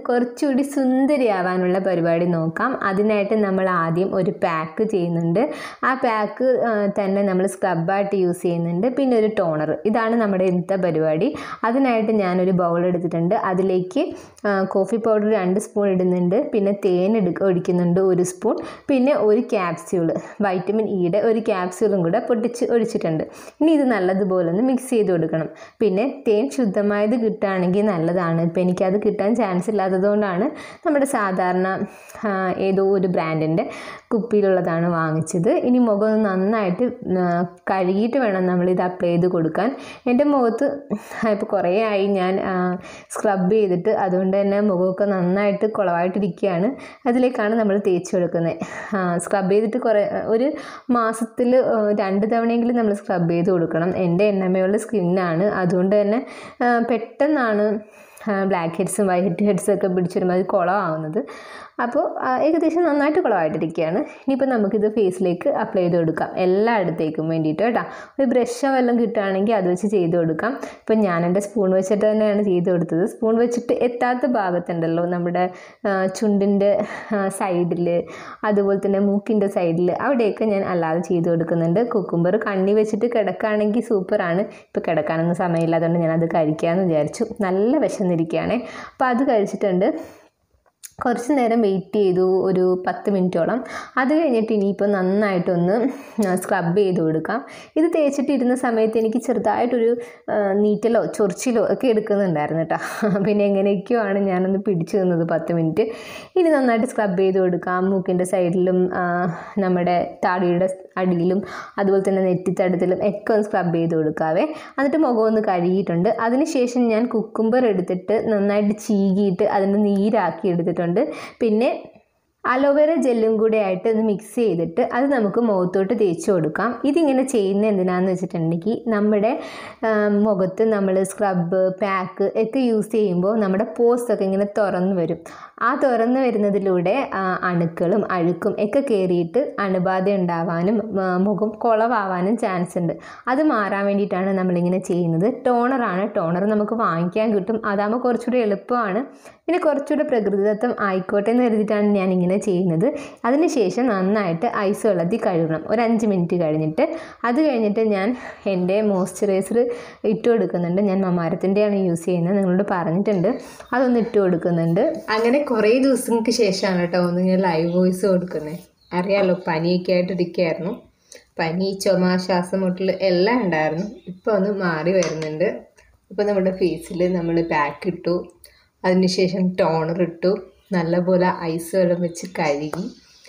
കുറച്ചുകൂടി സുന്ദരിയാവാനുള്ള പരിപാടി നോക്കാം. അതിനായിട്ട് നമ്മൾ ആദ്യം ഒരു പാക്ക് ചെയ്യുന്നുണ്ട്. ആ പാക്ക് തന്നെ നമ്മൾ സ്ക്രബായിട്ട് യൂസ് ചെയ്യുന്നുണ്ട്. പിന്നെ ഒരു ടോണർ. ഇതാണ് നമ്മുടെ ഇന്നത്തെ പരിപാടി. അതിനായിട്ട് ഞാനൊരു ബൗൾ എടുത്തിട്ടുണ്ട്. അതിലേക്ക് കോഫി പൗഡർ 2 സ്പൂൺ ഇടുന്നുണ്ട്. പിന്നെ തേൻ ഒഴിക്കുന്നുണ്ട് 1 സ്പൂൺ. പിന്നെ ഒരു ക്യാപ്സ്യൂൾ, വൈറ്റമിൻ ഇയുടെ ഒരു ക്യാപ്സ്യൂളും കൂടെ പൊട്ടിച്ച് ഒഴിച്ചിട്ടുണ്ട്. ഇനി ഇത് നല്ലതുപോലെ ഒന്ന് മിക്സ് ചെയ്ത് കൊടുക്കണം. പിന്നെ തേൻ ശുദ്ധമായത് കിട്ടുകയാണെങ്കിൽ നല്ലതാണ്. ഇപ്പം എനിക്കത് കിട്ടാൻ ചാൻസ് ഇല്ലാത്തതുകൊണ്ടാണ് നമ്മുടെ സാധാരണ ഏതോ ഒരു ബ്രാൻഡിൻ്റെ കുപ്പിയിലുള്ളതാണ് വാങ്ങിച്ചത്. ഇനി മുഖം നന്നായിട്ട് കഴുകിയിട്ട് വേണം നമ്മളിത് അപ്ലൈ ചെയ്ത് കൊടുക്കാൻ. എൻ്റെ മുഖത്ത് ഇപ്പോൾ കുറേ ആയി ഞാൻ സ്ക്രബ് ചെയ്തിട്ട്, അതുകൊണ്ട് തന്നെ മുഖമൊക്കെ നന്നായിട്ട് കുളമായിട്ടിരിക്കുകയാണ്. അതിലേക്കാണ് നമ്മൾ തേച്ച് കൊടുക്കുന്നത്. സ്ക്രബ് ചെയ്തിട്ട് ഒരു മാസത്തിൽ 2 തവണയെങ്കിലും നമ്മൾ സ്ക്രബ് ചെയ്ത് കൊടുക്കണം. എൻ്റെ എണ്ണമയുള്ള സ്കിന്നാണ്, അതുകൊണ്ട് തന്നെ പെട്ടെന്നാണ് ബ്ലാക്ക് ഹെഡ്സും വൈറ്റ് ഹെഡ്സും ഒക്കെ പിടിച്ച് വരുമ്പോൾ അത് കുളമാവുന്നത്. അപ്പോൾ ഏകദേശം നന്നായിട്ട് കുളമായിട്ടിരിക്കുകയാണ്. ഇനിയിപ്പോൾ നമുക്കിത് ഫേസിലേക്ക് അപ്ലൈ ചെയ്ത് കൊടുക്കാം, എല്ലായിടത്തേക്കും വേണ്ടിയിട്ട് കേട്ടോ. ഒരു ബ്രഷോ വല്ലതും കിട്ടുകയാണെങ്കിൽ അത് വെച്ച് ചെയ്ത് കൊടുക്കാം. ഇപ്പം ഞാൻ എൻ്റെ സ്പൂൺ വെച്ചിട്ട് തന്നെയാണ് ചെയ്ത് കൊടുത്തത്. സ്പൂൺ വെച്ചിട്ട് എത്താത്ത ഭാഗത്തുണ്ടല്ലോ, നമ്മുടെ ചുണ്ടിൻ്റെ സൈഡിൽ, അതുപോലെ തന്നെ മൂക്കിൻ്റെ സൈഡിൽ, അവിടെയൊക്കെ ഞാൻ അല്ലാതെ ചെയ്ത് കൊടുക്കുന്നുണ്ട്. കുക്കുംബർ കണ്ണി വെച്ചിട്ട് കിടക്കുകയാണെങ്കിൽ സൂപ്പറാണ്. ഇപ്പോൾ കിടക്കാനൊന്നും സമയമില്ലാത്തതുകൊണ്ട് ഞാനത് കഴിക്കാമെന്ന് വിചാരിച്ചു. നല്ല വിശന്നിരിക്കുകയാണേ. അപ്പോൾ അത് കഴിച്ചിട്ടുണ്ട്. കുറച്ച് നേരം വെയിറ്റ് ചെയ്തു, ഒരു 10 മിനിറ്റോളം. അത് കഴിഞ്ഞിട്ട് ഇനിയിപ്പോൾ നന്നായിട്ടൊന്ന് സ്ക്രബ് ചെയ്ത് കൊടുക്കാം. ഇത് തേച്ചിട്ടിരുന്ന സമയത്ത് എനിക്ക് ചെറുതായിട്ടൊരു നീറ്റലോ ചൊറിച്ചിലോ ഒക്കെ എടുക്കുന്നുണ്ടായിരുന്നു കേട്ടോ. പിന്നെ എങ്ങനെയൊക്കെയോ ആണ് ഞാനൊന്ന് പിടിച്ചു നിന്നത് 10 മിനിറ്റ്. ഇനി നന്നായിട്ട് സ്ക്രബ് ചെയ്ത് കൊടുക്കാം. മൂക്കിൻ്റെ സൈഡിലും നമ്മുടെ താടിയുടെ അടിയിലും അതുപോലെ തന്നെ നെറ്റിത്തടത്തിലും ഒക്കെ ഒന്ന് സ്ക്രബ് ചെയ്ത് കൊടുക്കാവേ. എന്നിട്ട് മുഖം ഒന്ന് കഴുകിയിട്ടുണ്ട്. അതിനുശേഷം ഞാൻ കുക്കുംബർ എടുത്തിട്ട് നന്നായിട്ട് ചീകിയിട്ട് അതിൻ്റെ നീരാക്കി എടുത്തിട്ടുണ്ട്. പിന്നെ അലോവേര ജെല്ലും കൂടെ ആയിട്ട് ഒന്ന് മിക്സ് ചെയ്തിട്ട് അത് നമുക്ക് മുഖത്തോട്ട് തേച്ച് കൊടുക്കാം. ഇതിങ്ങനെ ചെയ്യുന്നത് എന്തിനാണെന്ന് വെച്ചിട്ടുണ്ടെങ്കിൽ, നമ്മുടെ മുഖത്ത് നമ്മൾ സ്ക്രബ് പാക്ക് ഒക്കെ യൂസ് ചെയ്യുമ്പോൾ നമ്മുടെ പോർസ് ഒക്കെ ഇങ്ങനെ തുറന്നു വരും. ആ തുറന്നു വരുന്നതിലൂടെ അണുക്കളും അഴുക്കും ഒക്കെ കയറിയിട്ട് അണുബാധ ഉണ്ടാവാനും മുഖം കുളവാവാനും ചാൻസ് ഉണ്ട്. അത് മാറാൻ വേണ്ടിയിട്ടാണ് നമ്മളിങ്ങനെ ചെയ്യുന്നത്. ടോണറാണ്. ടോണർ നമുക്ക് വാങ്ങിക്കാൻ കിട്ടും. അതാകുമ്പോൾ കുറച്ചുകൂടി എളുപ്പമാണ്. പിന്നെ കുറച്ചുകൂടെ പ്രകൃതിദത്തം ആയിക്കോട്ടെ എന്ന് കരുതിയിട്ടാണ് ഞാനിങ്ങനെ ചെയ്യുന്നത്. അതിനുശേഷം നന്നായിട്ട് ഐസ് വെള്ളത്തിൽ കഴുകണം ഒരു 5 മിനിറ്റ് കഴിഞ്ഞിട്ട്. അത് കഴിഞ്ഞിട്ട് ഞാൻ എൻ്റെ മോയ്സ്ചറൈസർ ഇട്ട് കൊടുക്കുന്നുണ്ട്. ഞാൻ മമാരത്തിൻ്റെയാണ് യൂസ് ചെയ്യുന്നത്, നിങ്ങളോട് പറഞ്ഞിട്ടുണ്ട്. അതൊന്ന് ഇട്ട് കൊടുക്കുന്നുണ്ട്. അങ്ങനെ കുറേ ദിവസങ്ങൾക്ക് ശേഷമാണ് കേട്ടോ ഒന്ന് ഞാൻ ലൈവ് വോയിസ് കൊടുക്കുന്നത്. അറിയാമല്ലോ, പനിയൊക്കെ ആയിട്ടിരിക്കുകയായിരുന്നു. പനി, ചുമ, ശ്വാസമുട്ടൽ എല്ലാം ഉണ്ടായിരുന്നു. ഇപ്പോൾ ഒന്ന് മാറി വരുന്നുണ്ട്. ഇപ്പോൾ നമ്മുടെ ഫേസിൽ നമ്മൾ പാക്ക് ഇട്ടു, അതിനുശേഷം ടോണർ ഇട്ടു, നല്ലപോലെ ഐസ് വെള്ളം വെച്ച് കഴുകി,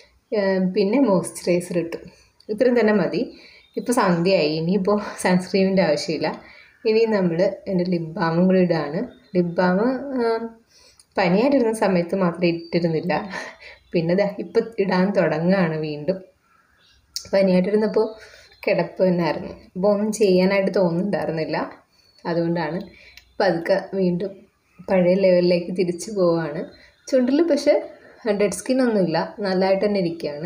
പിന്നെ മോയ്സ്ചറൈസർ ഇട്ടു. ഇത്രയും തന്നെ മതി. ഇപ്പോൾ സന്ധ്യയായി, ഇനിയിപ്പോൾ സൺസ്ക്രീമിൻ്റെ ആവശ്യമില്ല. ഇനി നമ്മൾ എൻ്റെ ലിപ് ബാമും കൂടി ഇടുകയാണ്. ലിപ് ബാം പനിയായിട്ടിരുന്ന സമയത്ത് മാത്രമേ ഇട്ടിരുന്നില്ല. പിന്നെ ഇപ്പം ഇടാൻ തുടങ്ങുകയാണ് വീണ്ടും. പനിയായിട്ടിരുന്നപ്പോൾ കിടപ്പ് തന്നെയായിരുന്നു. അപ്പോൾ ഒന്നും ചെയ്യാനായിട്ട് തോന്നുന്നുണ്ടായിരുന്നില്ല. അതുകൊണ്ടാണ് പതുക്കെ വീണ്ടും പഴയ ലെവലിലേക്ക് തിരിച്ചു പോവുകയാണ്. ചുണ്ടിൽ പക്ഷേ ഡെഡ് സ്കിന്നൊന്നുമില്ല, നല്ലതായിട്ട് തന്നെ ഇരിക്കുകയാണ്.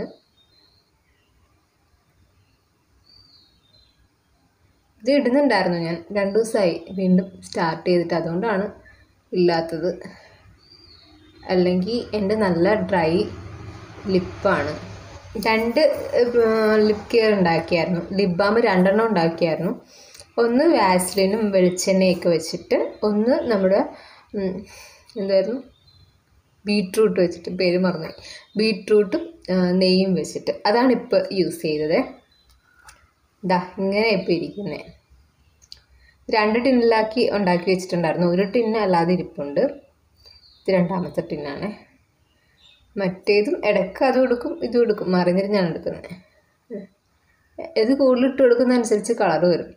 ഇത് ഇടുന്നുണ്ടായിരുന്നു ഞാൻ 2 ദിവസമായി വീണ്ടും സ്റ്റാർട്ട് ചെയ്തിട്ട്, അതുകൊണ്ടാണ് ഇല്ലാത്തത്. അല്ലെങ്കിൽ എൻ്റെ നല്ല ഡ്രൈ ലിപ്പാണ്. 2 ലിപ് കെയർ ഉണ്ടാക്കിയായിരുന്നു. ലിപ് ബാം 2 എണ്ണം ഉണ്ടാക്കിയായിരുന്നു. ഒന്ന് വാസ്ലിനും വെളിച്ചെണ്ണയൊക്കെ വെച്ചിട്ട്, ഒന്ന് നമ്മുടെ എന്തായിരുന്നു ബീട്രൂട്ട് വെച്ചിട്ട്, പേര് മറന്നു, ബീട്രൂട്ടും നെയ്യും വെച്ചിട്ട്. അതാണ് ഇപ്പോൾ യൂസ് ചെയ്തത്. ഇങ്ങനെ ഇപ്പോൾ ഇരിക്കുന്നത്. 2 ടിന്നിലാക്കി ഉണ്ടാക്കി വെച്ചിട്ടുണ്ടായിരുന്നു. ഒരു ടിന്ന് അല്ലാതെ ഇരിപ്പുണ്ട്. ഇത് 2ാമത്തെ ടിന്നാണ്. മറ്റേതും ഇടയ്ക്ക് അതും എടുക്കും ഇതും എടുക്കും, മാറി തിരിഞ്ഞാണ് എടുക്കുന്നത്. ഇത് കൂടുതലിട്ട് കൊടുക്കുന്നതനുസരിച്ച് കളർ വരും.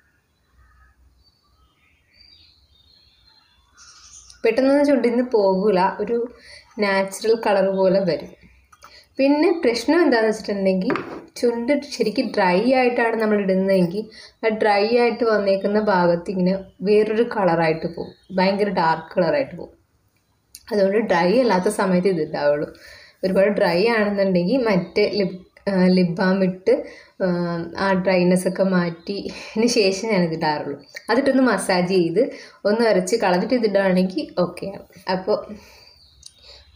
പെട്ടെന്നൊന്നും ചുണ്ടിൽ നിന്ന് പോകില്ല, ഒരു നാച്ചുറൽ കളർ പോലെ വരും. പിന്നെ പ്രശ്നം എന്താണെന്ന് വെച്ചിട്ടുണ്ടെങ്കിൽ, ചുണ്ട് ശരിക്കും ഡ്രൈ ആയിട്ടാണ് നമ്മൾ ഇടുന്നതെങ്കിൽ ആ ഡ്രൈ ആയിട്ട് വന്നേക്കുന്ന ഭാഗത്ത് ഇങ്ങനെ വേറൊരു കളറായിട്ട് പോകും, ഭയങ്കര ഡാർക്ക് കളറായിട്ട് പോകും. അതുകൊണ്ട് ഡ്രൈ അല്ലാത്ത സമയത്ത് ഇത് ഉണ്ടാവുള്ളൂ. ഒരുപാട് ഡ്രൈ ആണെന്നുണ്ടെങ്കിൽ മറ്റേ ലിപ് ബാം ഇട്ട് ആ ഡ്രൈനെസ്സൊക്കെ മാറ്റിയതിന് ശേഷം ഞാനിത് ഇടാറുള്ളൂ. അതിട്ടൊന്ന് മസാജ് ചെയ്ത് ഒന്ന് അരച്ച് കളഞ്ഞിട്ട് ഇതിടുകയാണെങ്കിൽ ഓക്കെയാണ്. അപ്പോൾ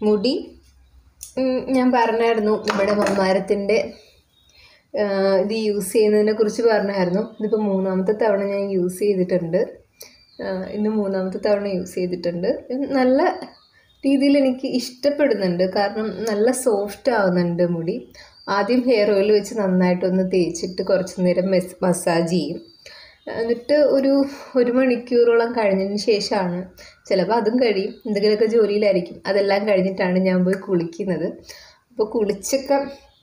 മുടി ഞാൻ പറഞ്ഞായിരുന്നു നമ്മുടെ മന്ദാരത്തിൻ്റെ ഇത് യൂസ് ചെയ്യുന്നതിനെ കുറിച്ച് പറഞ്ഞായിരുന്നു. ഇതിപ്പോൾ 3ാമത്തെ തവണ ഞാൻ യൂസ് ചെയ്തിട്ടുണ്ട്. ഇന്ന് 3ാമത്തെ തവണ യൂസ് ചെയ്തിട്ടുണ്ട്. നല്ല രീതിയിൽ എനിക്ക് ഇഷ്ടപ്പെടുന്നുണ്ട്. കാരണം നല്ല സോഫ്റ്റ് ആവുന്നുണ്ട് മുടി. ആദ്യം ഹെയർ ഓയിൽ വെച്ച് നന്നായിട്ടൊന്ന് തേച്ചിട്ട് കുറച്ച് നേരം മസാജ് ചെയ്യും. എന്നിട്ട് ഒരു മണിക്കൂറോളം കഴിഞ്ഞതിന് ശേഷമാണ്, ചിലപ്പോൾ അതും കഴിയും, എന്തെങ്കിലുമൊക്കെ ജോലിയിലായിരിക്കും, അതെല്ലാം കഴിഞ്ഞിട്ടാണ് ഞാൻ പോയി കുളിക്കുന്നത്. അപ്പോൾ കുളിച്ചൊക്കെ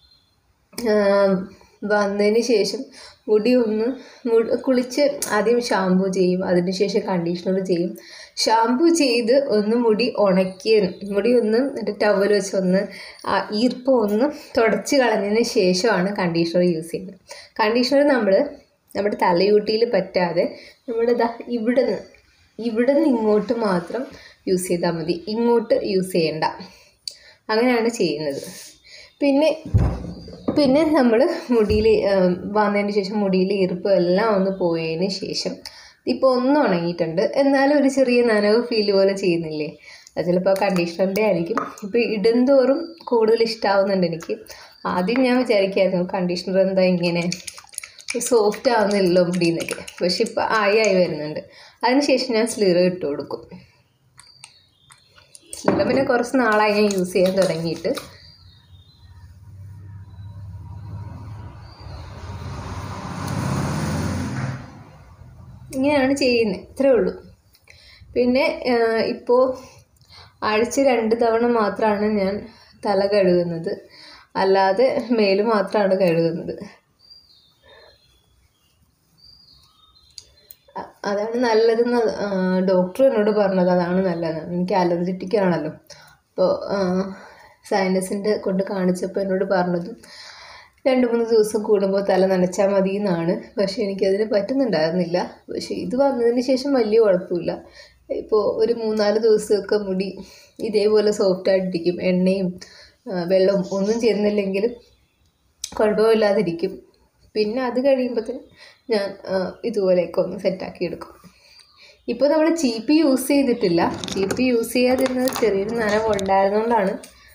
വന്നതിന് ശേഷം കുളിച്ച് ആദ്യം ഷാമ്പു ചെയ്യും, അതിനുശേഷം കണ്ടീഷണർ ചെയ്യും. ഷാമ്പു ചെയ്ത് ഒന്ന് മുടി മുടി ഒന്ന് ടവൽ വെച്ച് ഒന്ന് ഈർപ്പം ഒന്ന് തുടച്ച് കളഞ്ഞതിന് ശേഷമാണ് കണ്ടീഷണർ യൂസ് ചെയ്യുന്നത്. കണ്ടീഷണർ നമ്മുടെ തലയൂട്ടിയിൽ പറ്റാതെ ഇവിടെ നിന്ന് ഇങ്ങോട്ട് മാത്രം യൂസ് ചെയ്താൽ മതി, ഇങ്ങോട്ട് യൂസ് ചെയ്യണ്ട. അങ്ങനെയാണ് ചെയ്യുന്നത്. പിന്നെ നമ്മൾ മുടിയിൽ വന്നതിന് ശേഷം മുടിയിൽ ഈർപ്പം എല്ലാം ഒന്ന് പോയതിന് ശേഷം ഇപ്പോൾ ഒന്ന് ഉണങ്ങിയിട്ടുണ്ട്, എന്നാലും ഒരു ചെറിയ നനവ് ഫീൽ പോലെ ചെയ്യുന്നില്ലേ, അത് ചിലപ്പോൾ കണ്ടീഷണറിൻ്റെ ആയിരിക്കും. ഇപ്പോൾ ഇടുന്തോറും കൂടുതൽ ഇഷ്ടമാവുന്നുണ്ട് എനിക്ക്. ആദ്യം ഞാൻ വിചാരിക്കായിരുന്നു കണ്ടീഷണർ എന്താ ഇങ്ങനെ സോഫ്റ്റ് ആവുന്നില്ലല്ലോ മുടിയെന്നൊക്കെ, പക്ഷെ ഇപ്പോൾ ആയി വരുന്നുണ്ട്. അതിനുശേഷം ഞാൻ സ്ലിറ ഇട്ട് കൊടുക്കും. സ്ലിറ പിന്നെ കുറച്ച് നാളായി ഞാൻ യൂസ് ചെയ്യാൻ തുടങ്ങിയിട്ട്. ഇങ്ങനെയാണ് ചെയ്യുന്നത്, ഇത്രേ ഉള്ളൂ. പിന്നെ ഇപ്പോൾ ആഴ്ച 2 തവണ മാത്രമാണ് ഞാൻ തല കഴുകുന്നത്, അല്ലാതെ മേല് മാത്രമാണ് കഴുകുന്നത്. അതാണ് നല്ലതെന്ന് ഡോക്ടർ എന്നോട് പറഞ്ഞത്, അതാണ് നല്ലതെന്ന്. എനിക്ക് അലർജിറ്റിക് ആണല്ലോ, അപ്പോൾ സൈനസിൻ്റെ കൊണ്ട് കാണിച്ചപ്പോൾ എന്നോട് പറഞ്ഞതും 2-3 ദിവസം കൂടുമ്പോൾ തല നനച്ചാൽ മതി എന്നാണ്. പക്ഷേ എനിക്കതിന് പറ്റുന്നുണ്ടായിരുന്നില്ല. പക്ഷേ ഇത് വന്നതിന് ശേഷം വലിയ കുഴപ്പമില്ല. ഇപ്പോൾ ഒരു 3-4 ദിവസമൊക്കെ മുടി ഇതേപോലെ സോഫ്റ്റായിട്ടിരിക്കും. എണ്ണയും വെള്ളവും ഒന്നും ചേർന്നില്ലെങ്കിലും കുഴപ്പമില്ലാതിരിക്കും. പിന്നെ അത് കഴിയുമ്പോഴത്തേന് ഞാൻ ഇതുപോലെയൊക്കെ ഒന്ന് സെറ്റാക്കി എടുക്കും. ഇപ്പോൾ നമ്മൾ ചീപ്പി യൂസ് ചെയ്തിട്ടില്ല. ചീപ്പി യൂസ് ചെയ്യാതിരുന്നത് ചെറിയൊരു നനവ് ഉണ്ടായിരുന്നുകൊണ്ടാണ്.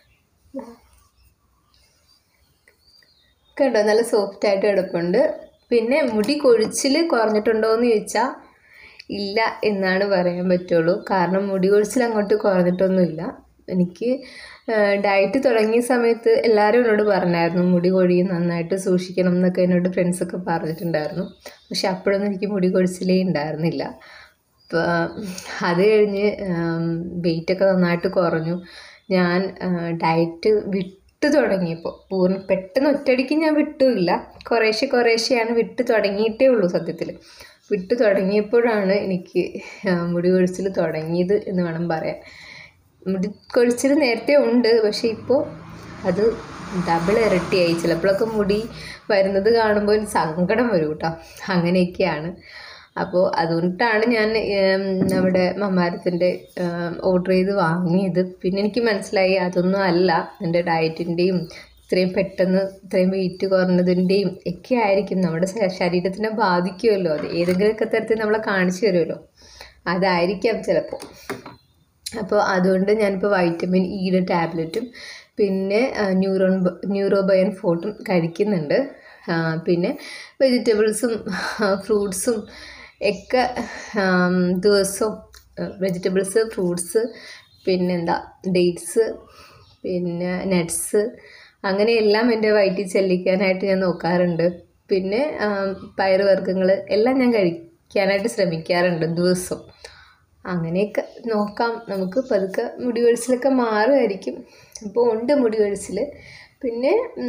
കണ്ടോ, നല്ല സോഫ്റ്റായിട്ട് കിടപ്പുണ്ട്. പിന്നെ മുടി കൊഴിച്ചിൽ കുറഞ്ഞിട്ടുണ്ടോ എന്ന് ചോദിച്ചാൽ ഇല്ല എന്നാണ് പറയാൻ പറ്റുള്ളൂ. കാരണം മുടി കൊഴിച്ചിൽ അങ്ങോട്ട് കുറഞ്ഞിട്ടൊന്നുമില്ല. എനിക്ക് ഡയറ്റ് തുടങ്ങിയ സമയത്ത് എല്ലാവരും എന്നോട് പറഞ്ഞായിരുന്നു മുടി കൊഴിയും, നന്നായിട്ട് സൂക്ഷിക്കണം എന്നൊക്കെ എന്നോട് ഫ്രണ്ട്സൊക്കെ പറഞ്ഞിട്ടുണ്ടായിരുന്നു. പക്ഷെ അപ്പോഴൊന്നും എനിക്ക് മുടി കൊഴിച്ചിലേ ഉണ്ടായിരുന്നില്ല. അപ്പോൾ അത് കഴിഞ്ഞ് വെയിറ്റൊക്കെ നന്നായിട്ട് കുറഞ്ഞു. ഞാൻ ഡയറ്റ് വിട്ട് തുടങ്ങിയപ്പോൾ പെട്ടെന്ന് ഒറ്റയടിക്ക് ഞാൻ വിട്ടുമില്ല, കുറേശ്ശെയാണ് വിട്ട് തുടങ്ങിയിട്ടേ ഉള്ളൂ. സത്യത്തിൽ വിട്ട് തുടങ്ങിയപ്പോഴാണ് എനിക്ക് മുടി കൊഴിച്ചിൽ തുടങ്ങിയത് എന്ന് വേണം പറയാൻ. മുടി കൊഴിച്ചിൽ നേരത്തെ ഉണ്ട്, പക്ഷേ ഇപ്പോൾ അത് ഡബിൾ ഇരട്ടിയായി. ചിലപ്പോഴൊക്കെ മുടി വരുന്നത് കാണുമ്പോൾ സങ്കടം വരും കേട്ടോ, അങ്ങനെയൊക്കെയാണ്. അപ്പോൾ അതുകൊണ്ടിട്ടാണ് ഞാൻ നമ്മുടെ മന്ദാരത്തിൻ്റെ ഓർഡർ ചെയ്ത് വാങ്ങിയത്. പിന്നെ എനിക്ക് മനസ്സിലായി അതൊന്നും അല്ല, എൻ്റെ ഡയറ്റിൻ്റെയും ഇത്രയും പെട്ടെന്ന് ഇത്രയും വെയിറ്റ് കുറഞ്ഞതിൻ്റെയും ഒക്കെ ആയിരിക്കും. നമ്മുടെ ശരീരത്തിനെ ബാധിക്കുമല്ലോ, അത് ഏതെങ്കിലുമൊക്കെ തരത്തിൽ നമ്മളെ കാണിച്ചു തരുമല്ലോ, അതായിരിക്കാം ചിലപ്പോൾ. അപ്പോൾ അതുകൊണ്ട് ഞാനിപ്പോൾ വൈറ്റമിൻ ഇയുടെ ടാബ്ലറ്റും പിന്നെ ന്യൂറോബയൻ ഫോർട്ടും കഴിക്കുന്നുണ്ട്. പിന്നെ വെജിറ്റബിൾസും ഫ്രൂട്ട്സും ഒക്കെ ദിവസവും വെജിറ്റബിൾസ്, ഫ്രൂട്ട്സ്, പിന്നെന്താ ഡേറ്റ്സ്, പിന്നെ നട്ട്സ്, അങ്ങനെയെല്ലാം എൻ്റെ വയറ്റിൽ ചെല്ലിക്കാനായിട്ട് ഞാൻ നോക്കാറുണ്ട്. പിന്നെ പയറുവർഗ്ഗങ്ങൾ എല്ലാം ഞാൻ കഴിക്കാനായിട്ട് ശ്രമിക്കാറുണ്ട് ദിവസവും. അങ്ങനെയൊക്കെ നോക്കാം, നമുക്ക് പതുക്കെ മുടി കൊഴിച്ചിലൊക്കെ മാറുമായിരിക്കും. അപ്പോൾ ഉണ്ട് മുടി കൊഴിച്ചിൽ. പിന്നെ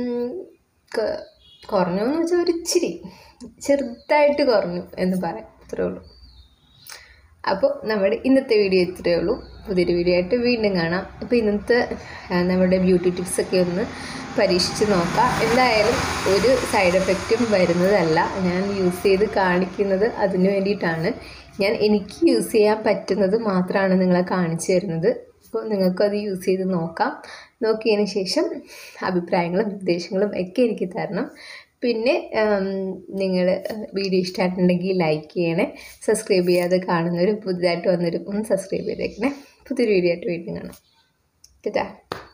കുറഞ്ഞു എന്ന് വെച്ചാൽ ഒരു ഇച്ചിരി ചെറുതായിട്ട് കുറഞ്ഞു എന്ന് പറയാം, അത്രേ ഉള്ളൂ. അപ്പോൾ നമ്മുടെ ഇന്നത്തെ വീഡിയോ ഇത്രയേ ഉള്ളൂ. പുതിയൊരു വീഡിയോ ആയിട്ട് വീണ്ടും കാണാം. അപ്പോൾ ഇന്നത്തെ നമ്മുടെ ബ്യൂട്ടി ടിപ്സൊക്കെ ഒന്ന് പരീക്ഷിച്ച് നോക്കാം. എന്തായാലും ഒരു സൈഡ് എഫക്റ്റും വരുന്നതല്ല, ഞാൻ യൂസ് ചെയ്ത് കാണിക്കുന്നത് അതിന് വേണ്ടിയിട്ടാണ്. എനിക്ക് യൂസ് ചെയ്യാൻ പറ്റുന്നത് മാത്രമാണ് നിങ്ങളെ കാണിച്ചു തരുന്നത്. അപ്പോൾ നിങ്ങൾക്കത് യൂസ് ചെയ്ത് നോക്കാം. നോക്കിയതിന് ശേഷം അഭിപ്രായങ്ങളും നിർദ്ദേശങ്ങളും ഒക്കെ എനിക്ക് തരണം. പിന്നെ നിങ്ങൾ വീഡിയോ ഇഷ്ടമായിട്ടുണ്ടെങ്കിൽ ലൈക്ക് ചെയ്യണേ. സബ്സ്ക്രൈബ് ചെയ്യാതെ കാണുന്നവരും പുതുതായിട്ട് വന്നവരും ഒന്ന് സബ്സ്ക്രൈബ് ചെയ്തേക്കണേ. പുതിയൊരു വീഡിയോ ആയിട്ട് വീണ്ടും കാണാം. ടാറ്റാ.